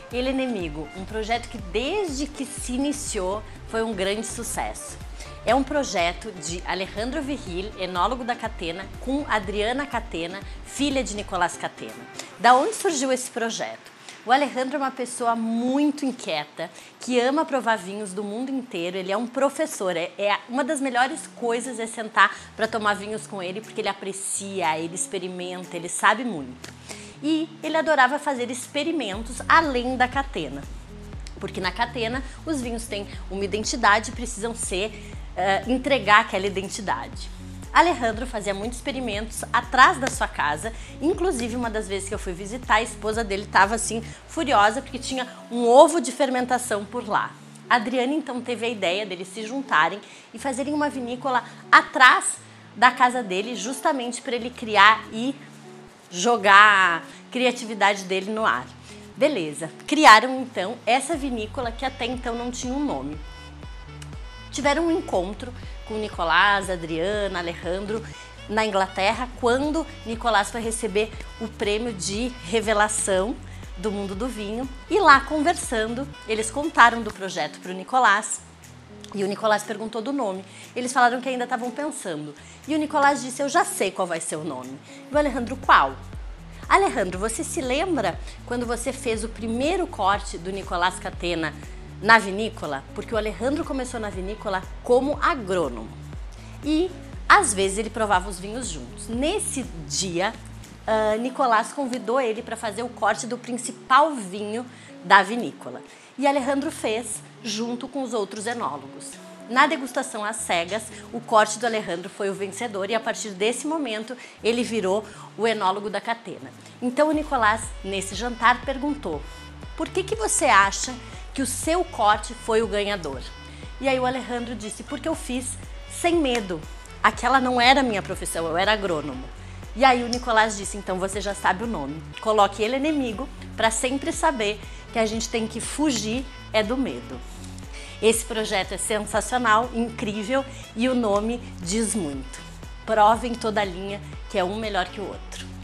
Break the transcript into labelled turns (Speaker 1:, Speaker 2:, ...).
Speaker 1: Ele Inimigo, um projeto que desde que se iniciou foi um grande sucesso. É um projeto de Alejandro Virril, enólogo da Catena, com Adriana Catena, filha de Nicolás Catena. Da onde surgiu esse projeto? O Alejandro é uma pessoa muito inquieta, que ama provar vinhos do mundo inteiro. Ele é um professor, uma das melhores coisas é sentar para tomar vinhos com ele, porque ele aprecia, ele experimenta, ele sabe muito. E ele adorava fazer experimentos além da Catena, porque na Catena os vinhos têm uma identidade e precisam entregar aquela identidade. Alejandro fazia muitos experimentos atrás da sua casa, inclusive uma das vezes que eu fui visitar, a esposa dele estava assim furiosa porque tinha um ovo de fermentação por lá. A Adriana então teve a ideia deles se juntarem e fazerem uma vinícola atrás da casa dele, justamente para ele criar e jogar a criatividade dele no ar. Beleza, criaram então essa vinícola que até então não tinha um nome. Tiveram um encontro com Nicolás, Adriana, Alejandro na Inglaterra, quando Nicolás foi receber o prêmio de revelação do mundo do vinho. E lá conversando, eles contaram do projeto para o Nicolás e o Nicolás perguntou do nome. Eles falaram que ainda estavam pensando e o Nicolás disse: eu já sei qual vai ser o nome. E o Alejandro: qual? Alejandro, você se lembra quando você fez o primeiro corte do Nicolás Catena na vinícola? Porque o Alejandro começou na vinícola como agrônomo e às vezes ele provava os vinhos juntos. Nesse dia, Nicolás convidou ele para fazer o corte do principal vinho da vinícola e Alejandro fez junto com os outros enólogos. Na degustação às cegas, o corte do Alejandro foi o vencedor e a partir desse momento ele virou o enólogo da Catena. Então o Nicolás, nesse jantar, perguntou: por que você acha que o seu corte foi o ganhador? E aí o Alejandro disse: porque eu fiz sem medo. Aquela não era a minha profissão, eu era agrônomo. E aí o Nicolás disse: então você já sabe o nome. Coloque Ele Inimigo para sempre saber que a gente tem que fugir do medo. Esse projeto é sensacional, incrível e o nome diz muito. Provem toda a linha que é um melhor que o outro.